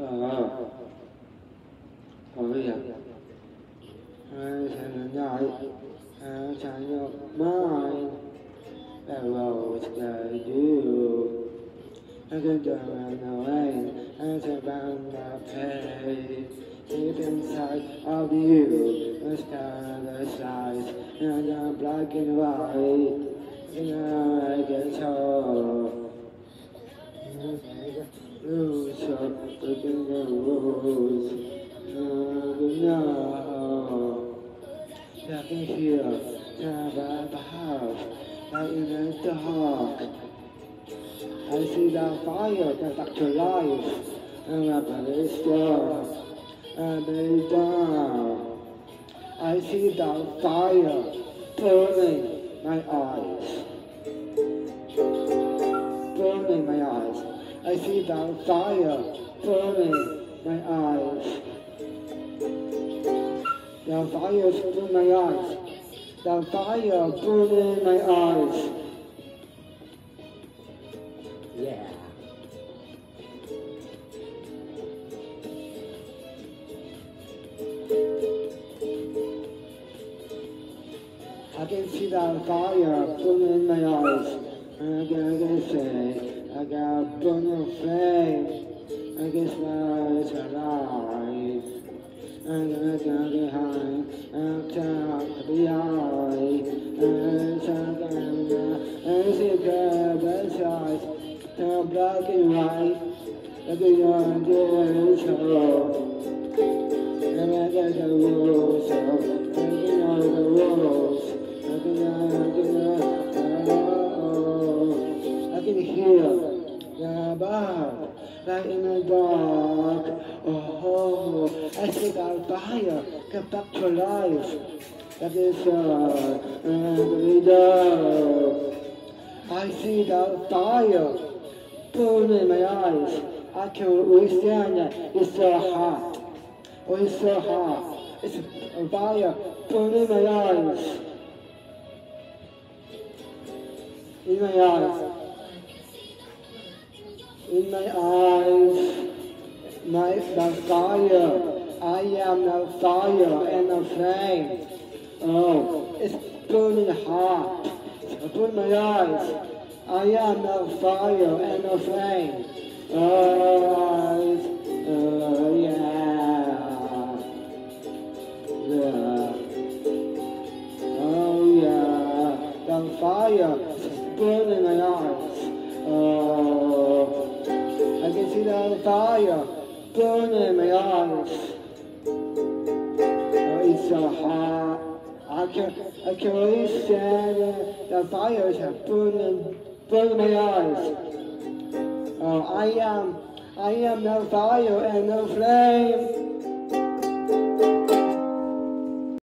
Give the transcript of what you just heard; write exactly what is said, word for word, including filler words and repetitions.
Oh, oh yeah. I can night, I can your mind. The roads guide you. I can turn away, I can burn the pain. Deep inside of you, the sky, the size, and the black and white. And I get so. Lose up within the rules. No, I can feel the house, out in the dark. I see the fire come back to life, and my body is dark, and it's down. I see the fire burning my eyes, burning my eyes. I see the fire burning my eyes. The fire burning my eyes. The fire burning my eyes. Yeah. I can see the fire burning my eyes. And I can, I can say, I got burning flame. I can smell it's alive. I'm gonna get behind, I'm top behind, and I'm gonna, and see the sides, turn black and white, like a young girl show. And I get the rules, so taking all the rules, I can, I can hear the bird, right in the dark. Oh, I see the fire come back to life. That is uh, and the I see the fire burning my eyes. I can withstand it. It's so hot. Oh, it's so hot. It's a fire burning my eyes. In my eyes. In my eyes. My, the fire, I am the fire and the flame. Oh, it's burning hot. It's burning my eyes. I am the fire and the flame. Oh, uh, yeah. Yeah. Oh, yeah. The fire is burning my eyes. Oh, I can see the fire burning my eyes. Oh, it's so hot. I can I can really stand it. The fire is burning burning my eyes. Oh, I am I am no fire and no flame.